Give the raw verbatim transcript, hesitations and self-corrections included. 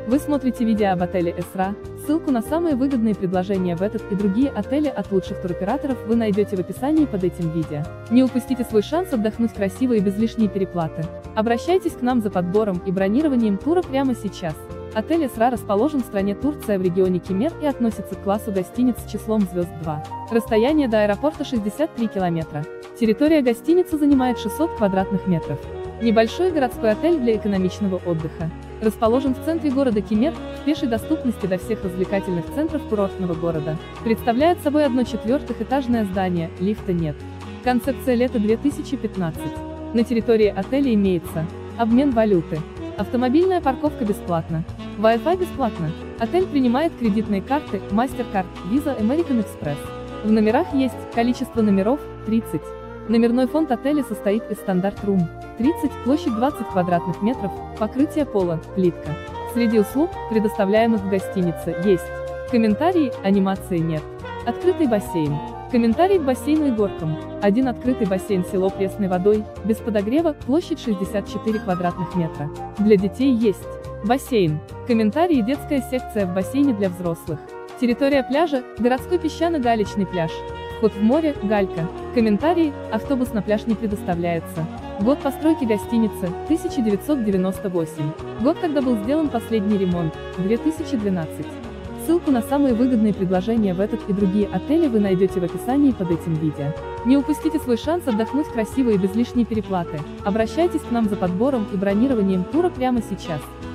Вы смотрите видео об отеле Эсра. Ссылку на самые выгодные предложения в этот и другие отели от лучших туроператоров вы найдете в описании под этим видео. Не упустите свой шанс отдохнуть красиво и без лишней переплаты. Обращайтесь к нам за подбором и бронированием тура прямо сейчас. Отель Эсра расположен в стране Турция в регионе Кемер и относится к классу гостиниц с числом звезд два. Расстояние до аэропорта шестьдесят три километра. Территория гостиницы занимает шестьсот квадратных метров. Небольшой городской отель для экономичного отдыха. Расположен в центре города Кемер, в пешей доступности до всех развлекательных центров курортного города. Представляет собой одно четвертых-этажное здание, лифта нет. Концепция лета две тысячи пятнадцать. На территории отеля имеется обмен валюты. Автомобильная парковка бесплатна. Wi-Fi бесплатно. Отель принимает кредитные карты MasterCard, Visa, American Express. В номерах есть количество номеров – тридцать. Номерной фонд отеля состоит из стандарт-рум – тридцать, площадь двадцать квадратных метров, покрытие пола – плитка. Среди услуг, предоставляемых в гостинице, есть комментарии, анимации нет. Открытый бассейн. Комментарий к бассейну и горкам. Один открытый бассейн село пресной водой, без подогрева, площадь шестьдесят четыре квадратных метра. Для детей есть бассейн. Комментарий и детская секция в бассейне для взрослых. Территория пляжа – городской песчано-галечный пляж. Вход в море – галька. Комментарии – автобус на пляж не предоставляется. Год постройки гостиницы – тысяча девятьсот девяносто восемь. Год, когда был сделан последний ремонт – две тысячи двенадцатый. Ссылку на самые выгодные предложения в этот и другие отели вы найдете в описании под этим видео. Не упустите свой шанс отдохнуть красиво и без лишней переплаты. Обращайтесь к нам за подбором и бронированием тура прямо сейчас.